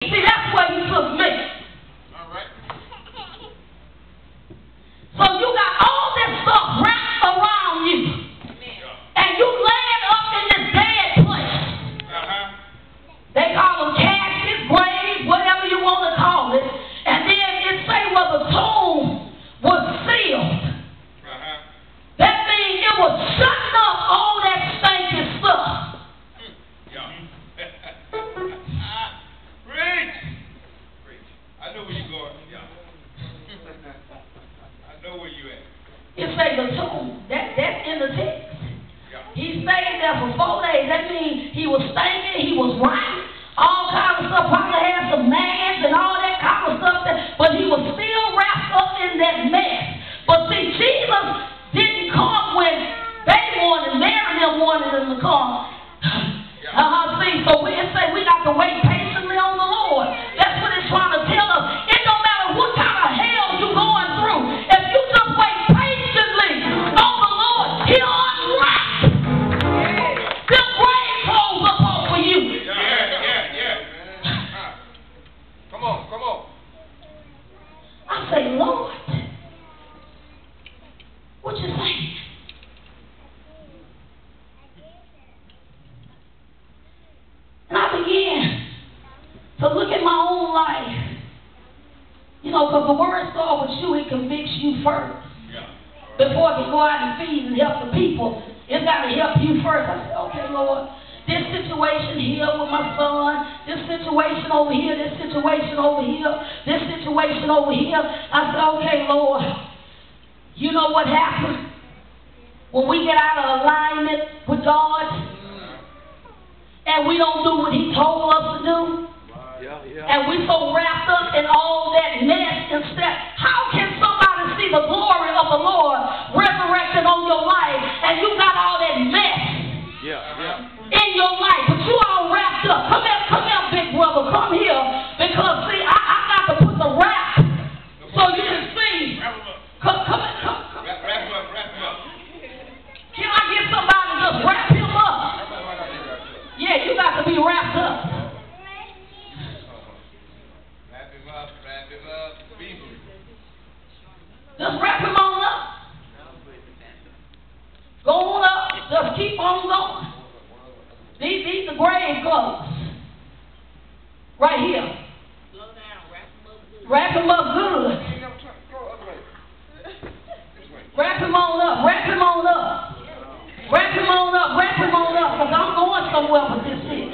See, that's where he took me. All right. So you got all this stuff wrapped around you. And you laying up in this dead place. They call them caskets, graves, whatever you want to call it. And then it say where the tomb was sealed. That means it was shutting up all that stinking stuff. Preach. I know where you're going. I know where you at. It say the tomb. That's in the text. He stayed there for 4 days. That means he was stinking, he was rotten, all kind of stuff. Probably had some nags and all that kind of stuff. But he was still wrapped up in that mess. But see, Jesus didn't come when they wanted, Mary and them wanted him to come. See, so it say we got to wait patiently on the Lord. That's what it's trying to tell us. It don't matter what kind of hell you're going through. If you just wait patiently on the Lord, he'll unwrap them grave clothes up off for you. Yeah. Come on. I say, Lord, what you saying? And I began to look at my own life. You know, because the word starts with you, it convicts you first. Before it can go out and feed and help the people, it's got to help you first. I said, okay, Lord, this situation here with my son, this situation over here, this situation over here, this situation over here. I said, okay, Lord, you know what happens when we get out of alignment with God? And we don't do what he told us to do. And we so wrapped up in all that mess and stuff. How can somebody see the glory of the Lord resurrected on your life and you got all that mess in your life, but you all wrapped up? Come here, big brother, come here. Because see, I got to put the wrap so you can see. Come. Wrap him up. Can I get somebody to just wrap him up? Yeah, you got to be wrapped up. Wrap him up. Just wrap him on up. Go on up. Just keep on going. These are grave clothes. Right here. Slow down. Wrap him up good. Wrap him on up. Wrap him on up. Wrap him on up. Wrap him on up. Because I'm going somewhere with this shit.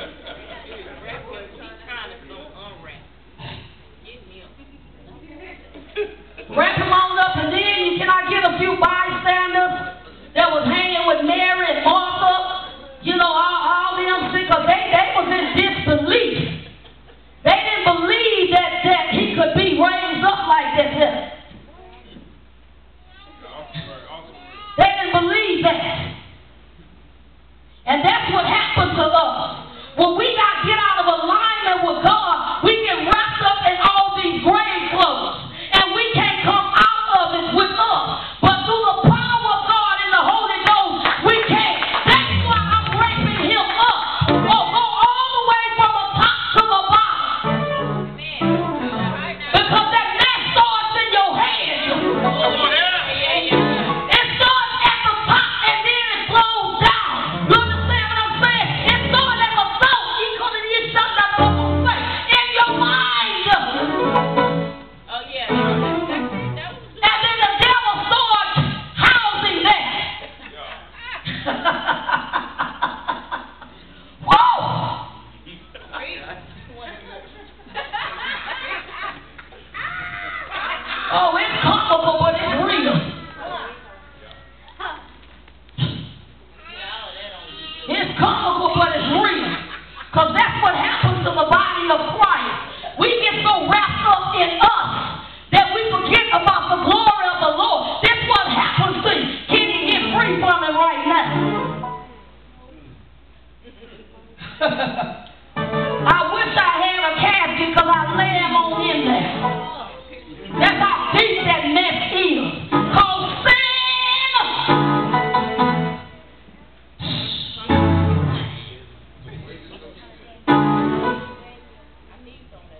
Wrap him on up, and then can I get a few bystanders that was hanging with Mary and Martha? You know, all them sick, because they was in disbelief. They didn't believe that he could be raised up like that. They didn't believe that. And that's what happened to us.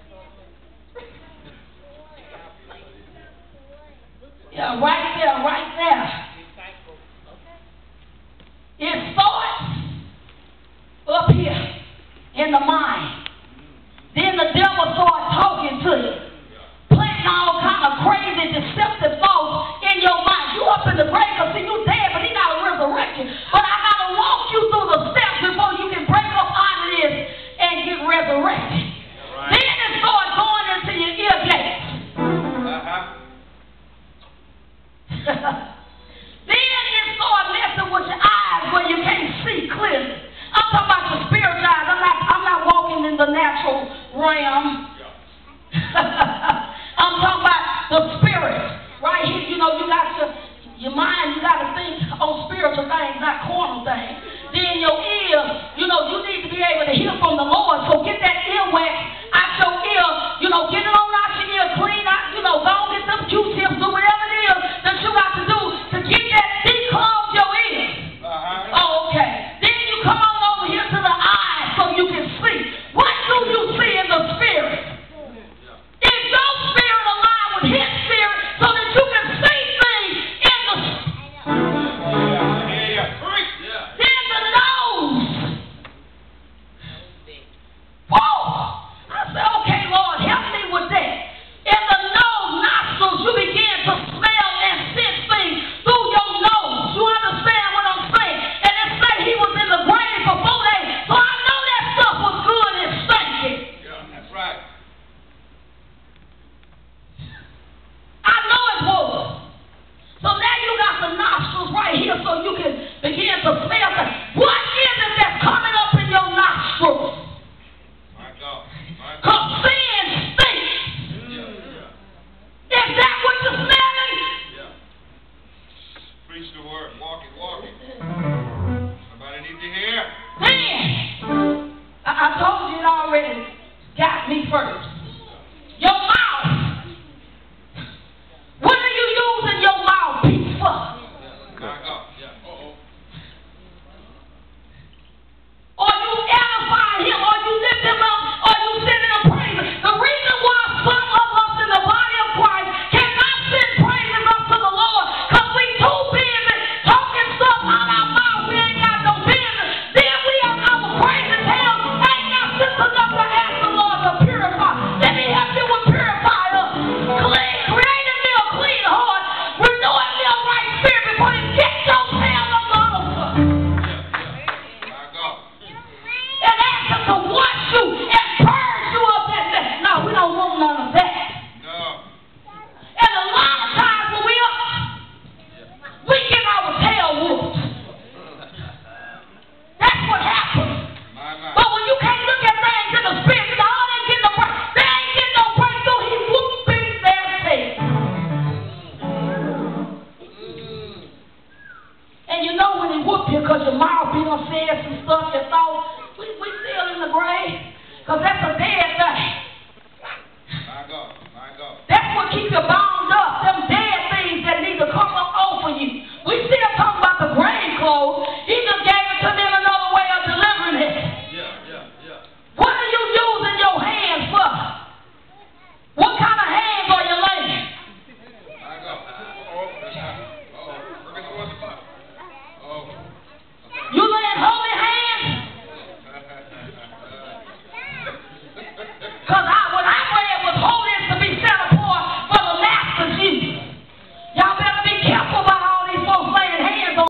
Yeah, right there, right there. It starts up here in the mind. Then the devil starts talking to you, planting all kind of crazy, deceptive thoughts in your mind. You up in the grave because see you dead, but he got to resurrect you. But I got to walk you through the steps before you can break up out of this and get resurrected. Right. Then it starts going into your ear gates. Then it starts messing with your eyes where you can't see clearly. I'm talking about the spiritual eyes. I'm not walking in the natural realm. I'm talking about the spirit. Right here, you know, you got your mind, you got to think on spiritual things, not carnal things. Then your ears, you know, you need to be able to hear from the Lord. So get that earwax out your ear, you know, get it on out your ear, clean out, you know, go and get some Q-tips, do whatever it is that you got to do to get that declog your ears. Oh, okay. Then you come on over here to the eyes so you can see. What do you see in the spirit? Is your spirit aligned with his spirit so that you can see things in the Then the nose. Whoa! I said, okay, Lord, help me with that. In the nose, nostrils, you begin to smell and sense things through your nose. You understand what I'm saying? And it say he was in the grave for 4 days. So I know that stuff was good and stinking. Yeah, that's right. I know it was. So now you got the nostrils right here so you can begin to smell things. What is it that's coming up in your nostrils? My God. My God. Because sin stinks. Is that what you're smelling? Yeah. Preach the word. Walk it, walk it. Somebody need to hear. Then, I told you it already got me first.